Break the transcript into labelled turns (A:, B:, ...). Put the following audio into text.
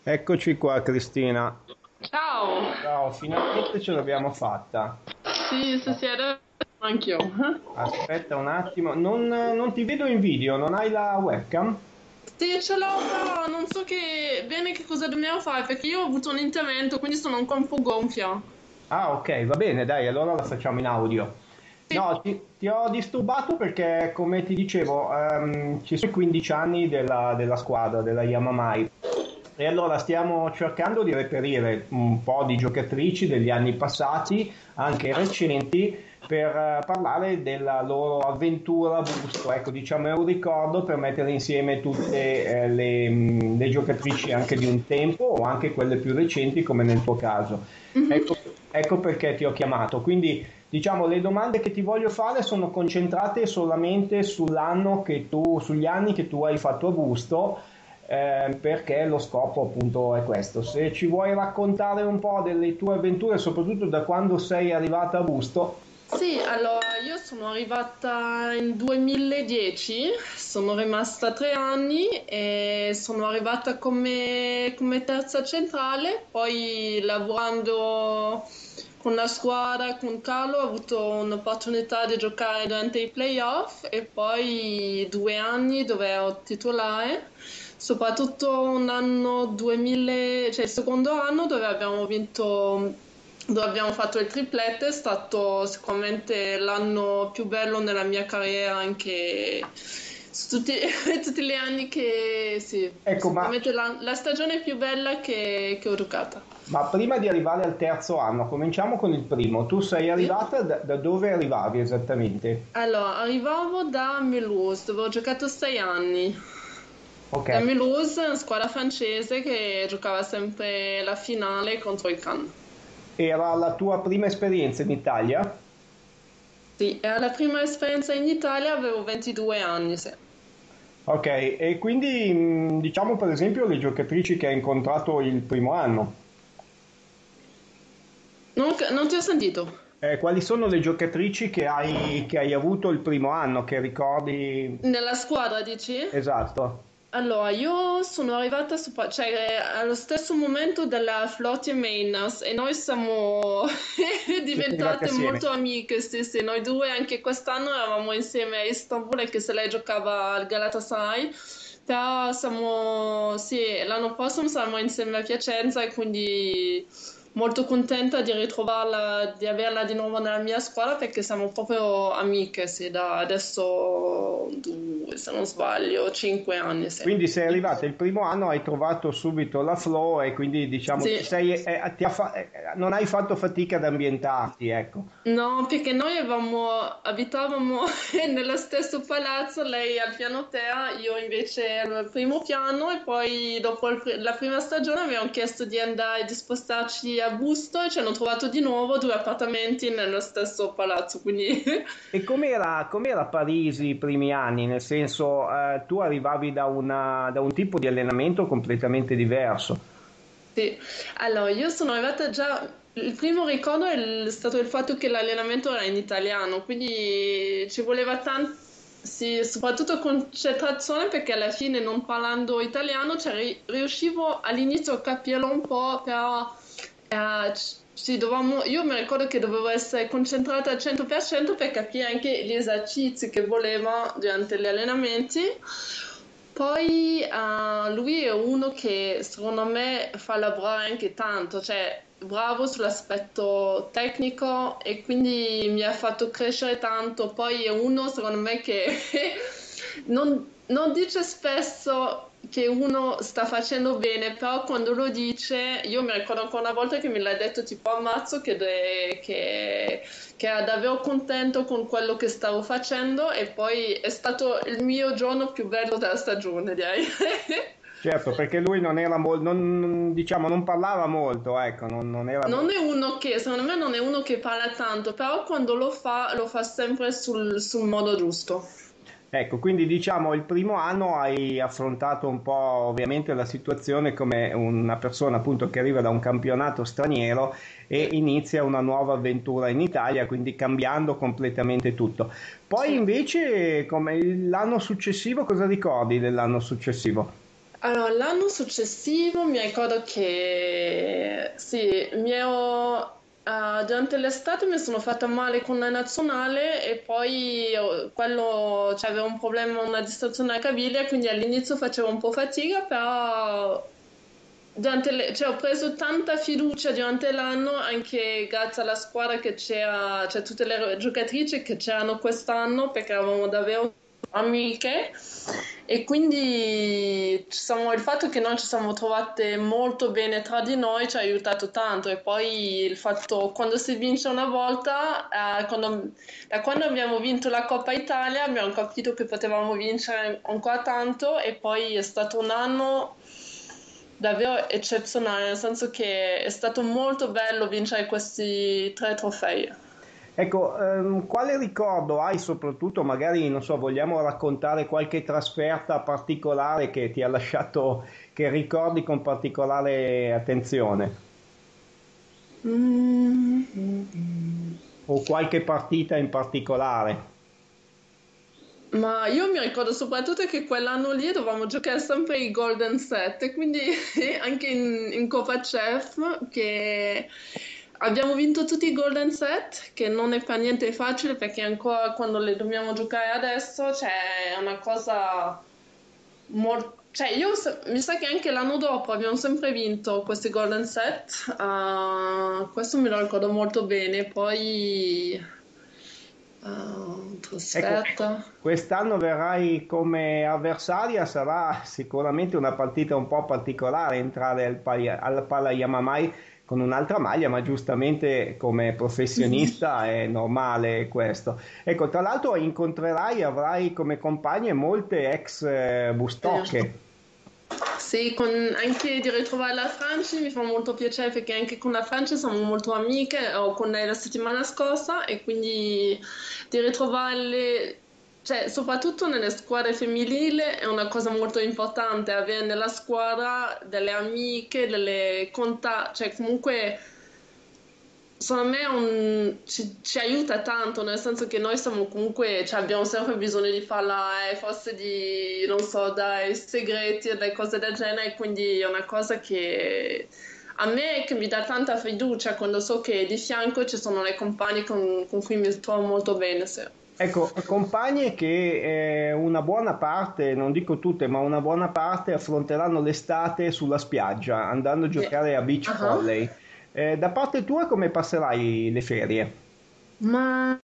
A: Eccoci qua, Cristina.
B: Ciao!
A: Ciao, finalmente ce l'abbiamo fatta.
B: Sì, stasera anch'io.
A: Aspetta un attimo, non ti vedo in video, non hai la webcam?
B: Sì, ce l'ho, però non so bene che cosa dobbiamo fare perché io ho avuto un intervento, quindi sono ancora un po' gonfia.
A: Ah, ok, va bene, dai, allora la facciamo in audio.
B: Sì.
A: No, ti ho disturbato perché, come ti dicevo, ci sono i 15 anni della squadra, della Yamamai. E allora stiamo cercando di reperire un po' di giocatrici degli anni passati, anche recenti, per parlare della loro avventura a Busto. Ecco, diciamo, è un ricordo per mettere insieme tutte le giocatrici anche di un tempo o anche quelle più recenti, come nel tuo caso.
B: Mhm.
A: Ecco perché ti ho chiamato. Quindi, diciamo, le domande che ti voglio fare sono concentrate solamente sugli anni che tu hai fatto a Busto, perché lo scopo appunto è questo. Se ci vuoi raccontare un po' delle tue avventure, soprattutto da quando sei arrivata a Busto.
B: Sì, allora io sono arrivata in 2010, sono rimasta 3 anni e sono arrivata come terza centrale, poi lavorando con la squadra, con Carlo, ho avuto un'opportunità di giocare durante i playoff e poi 2 anni dove ero titolare, soprattutto un anno 2000, cioè il secondo anno dove abbiamo fatto il triplete, è stato sicuramente l'anno più bello nella mia carriera, anche su tutti, tutti gli anni che sì,
A: Ecco,
B: sicuramente la stagione più bella che ho giocato.
A: ma prima di arrivare al terzo anno, cominciamo con il primo. Tu sei
B: Sì?
A: arrivata da dove arrivavi esattamente?
B: Allora, arrivavo da Mulhouse, dove ho giocato 6 anni.
A: Ok,
B: Da Mulhouse, una squadra francese che giocava sempre la finale contro il Cannes.
A: era la tua prima esperienza in Italia?
B: Sì, era la prima esperienza in Italia, avevo 22 anni, sì.
A: Ok, e quindi diciamo per esempio le giocatrici che hai incontrato il primo anno.
B: Non ti ho sentito.
A: Quali sono le giocatrici che hai avuto il primo anno, che ricordi?
B: Nella squadra, dici?
A: Esatto,
B: Allora, io sono arrivata cioè, allo stesso momento della Flotte Mainers e noi siamo
A: siete arrivati
B: diventate
A: assieme.
B: molto amiche, sì, sì, noi due anche quest'anno eravamo insieme a Istanbul, anche se lei giocava al Galatasaray, però sì, l'anno prossimo saremo insieme a Piacenza e quindi molto contenta di ritrovarla, di averla di nuovo nella mia squadra perché siamo proprio amiche, sì, da adesso se non sbaglio, 5 anni, sì.
A: Quindi sei arrivata il primo anno, hai trovato subito la flow e quindi diciamo
B: Sì,
A: non hai fatto fatica ad ambientarti, ecco.
B: no, perché noi abitavamo nello stesso palazzo, lei al piano terra, io invece al primo piano e poi dopo la prima stagione abbiamo chiesto di spostarci a Busto e ci hanno trovato di nuovo due appartamenti nello stesso palazzo, quindi
A: E com'era Parisi i primi anni? Nel senso, tu arrivavi da un tipo di allenamento completamente diverso.
B: sì. Allora io sono arrivata già, il primo ricordo stato il fatto che l'allenamento era in italiano, quindi ci voleva tanto, sì, soprattutto concentrazione perché alla fine non parlando italiano, cioè, riuscivo all'inizio a capirlo un po', però sì, io mi ricordo che dovevo essere concentrata al 100% per capire anche gli esercizi che voleva durante gli allenamenti. Poi lui è uno che secondo me fa lavorare anche tanto, cioè bravo sull'aspetto tecnico e quindi mi ha fatto crescere tanto. Poi è uno secondo me che non dice spesso che uno sta facendo bene, però quando lo dice, io mi ricordo ancora una volta che me l'ha detto tipo ammazzo che era davvero contento con quello che stavo facendo e poi è stato il mio giorno più bello della stagione, direi.
A: Certo, perché lui non era diciamo, non parlava molto, ecco, non era
B: Non
A: molto.
B: è uno che, secondo me non è uno che parla tanto, però quando lo fa sempre sul modo giusto.
A: Ecco, quindi diciamo il primo anno hai affrontato un po' ovviamente la situazione come una persona appunto che arriva da un campionato straniero e
B: Sì,
A: inizia una nuova avventura in Italia, quindi cambiando completamente tutto. Poi
B: sì.
A: invece come l'anno successivo, cosa ricordi dell'anno successivo?
B: Allora, l'anno successivo mi ricordo che sì, durante l'estate mi sono fatta male con la nazionale e poi quello c'aveva un problema, una distrazione alla caviglia, quindi all'inizio facevo un po' fatica, però cioè, ho preso tanta fiducia durante l'anno anche grazie alla squadra che c'era, cioè tutte le giocatrici che c'erano quest'anno perché eravamo davvero amiche e quindi il fatto che noi ci siamo trovate molto bene tra di noi ci ha aiutato tanto e poi il fatto quando si vince una volta, da quando abbiamo vinto la Coppa Italia abbiamo capito che potevamo vincere ancora tanto e poi è stato un anno davvero eccezionale, nel senso che è stato molto bello vincere questi 3 trofei.
A: Ecco, quale ricordo hai soprattutto, magari, non so, vogliamo raccontare qualche trasferta particolare che ti ha lasciato, che ricordi con particolare attenzione?
B: Mm.
A: O qualche partita in particolare?
B: Ma io mi ricordo soprattutto che quell'anno lì dovevamo giocare sempre i Golden Set, e quindi anche in Coppa Chef che abbiamo vinto tutti i Golden Set, che non è per niente facile perché ancora quando le dobbiamo giocare adesso c'è una cosa molto... Cioè mi sa che anche l'anno dopo abbiamo sempre vinto questi Golden Set, questo me lo ricordo molto bene, poi
A: Ecco,
B: trasferta.
A: quest'anno verrai come avversaria, sarà sicuramente una partita un po' particolare entrare al Pala Yamamai con un'altra maglia, ma giustamente come professionista è normale questo. Ecco, tra l'altro avrai come compagne molte ex
B: Sì.
A: bustocche.
B: Sì, anche di ritrovare la Francia mi fa molto piacere perché anche con la Francia siamo molto amiche, o con lei la settimana scorsa e quindi di ritrovarle, cioè soprattutto nelle squadre femminili è una cosa molto importante avere nella squadra delle amiche, delle cioè comunque secondo me ci aiuta tanto, nel senso che noi siamo comunque, cioè abbiamo sempre bisogno di farla, forse di, non so, dai segreti e delle cose del genere, quindi è una cosa che a me che mi dà tanta fiducia quando so che di fianco ci sono le compagne con cui mi trovo molto bene. Sì.
A: Ecco, compagne che una buona parte, non dico tutte, ma una buona parte affronteranno l'estate sulla spiaggia, andando a
B: Sì.
A: giocare a beach
B: Ah.
A: volley. Da parte tua come passerai le ferie?
B: Ma